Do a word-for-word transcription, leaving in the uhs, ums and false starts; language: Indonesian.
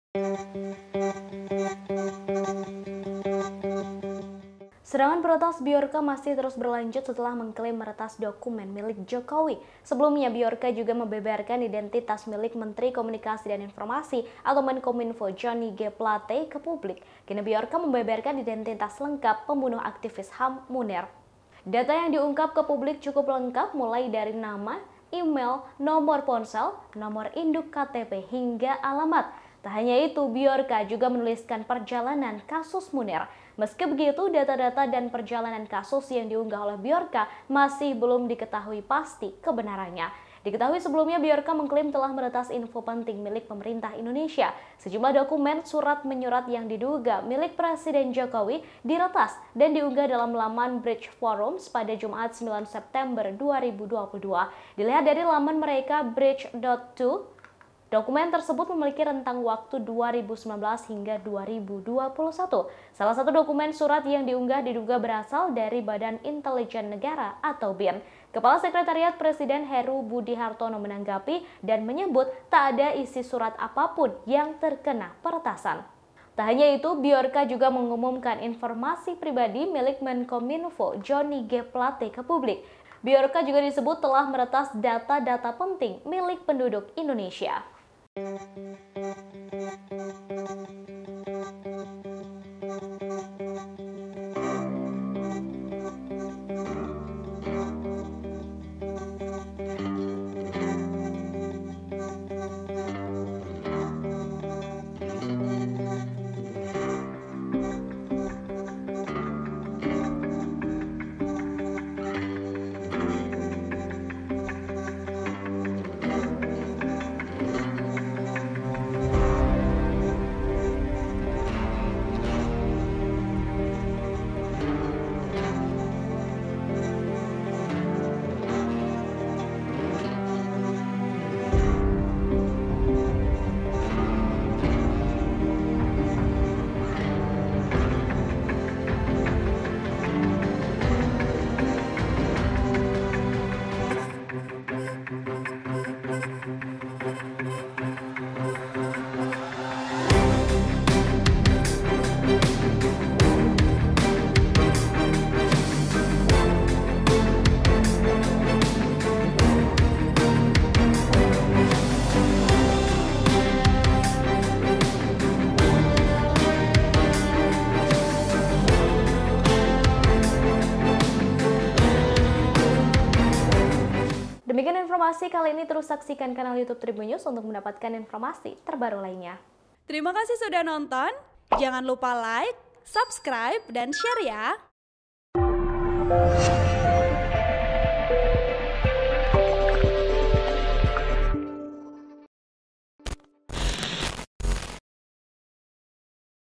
Serangan protes Bjorka masih terus berlanjut setelah mengklaim meretas dokumen milik Jokowi. Sebelumnya, Bjorka juga membeberkan identitas milik Menteri Komunikasi dan Informasi atau Menkominfo Johnny G. Plate ke publik. Kini Bjorka membeberkan identitas lengkap pembunuh aktivis H A M Munir. Data yang diungkap ke publik cukup lengkap, mulai dari nama, email, nomor ponsel, nomor induk K T P, hingga alamat. Tak hanya itu, Bjorka juga menuliskan perjalanan kasus Munir. Meski begitu, data-data dan perjalanan kasus yang diunggah oleh Bjorka masih belum diketahui pasti kebenarannya. Diketahui sebelumnya, Bjorka mengklaim telah meretas info penting milik pemerintah Indonesia. Sejumlah dokumen, surat menyurat yang diduga milik Presiden Jokowi diretas dan diunggah dalam laman Bridge Forums pada Jumat sembilan September dua ribu dua puluh dua. Dilihat dari laman mereka bridge dot to, dokumen tersebut memiliki rentang waktu dua ribu sembilan belas hingga dua ribu dua puluh satu. Salah satu dokumen surat yang diunggah diduga berasal dari Badan Intelijen Negara atau B I N. Kepala Sekretariat Presiden Heru Budi Hartono menanggapi dan menyebut tak ada isi surat apapun yang terkena peretasan. Tak hanya itu, Bjorka juga mengumumkan informasi pribadi milik Menkominfo Johnny G. Plate ke publik. Bjorka juga disebut telah meretas data-data penting milik penduduk Indonesia. Demikian informasi kali ini, terus saksikan kanal YouTube Tribun News untuk mendapatkan informasi terbaru lainnya. Terima kasih sudah nonton, jangan lupa like, subscribe, dan share ya!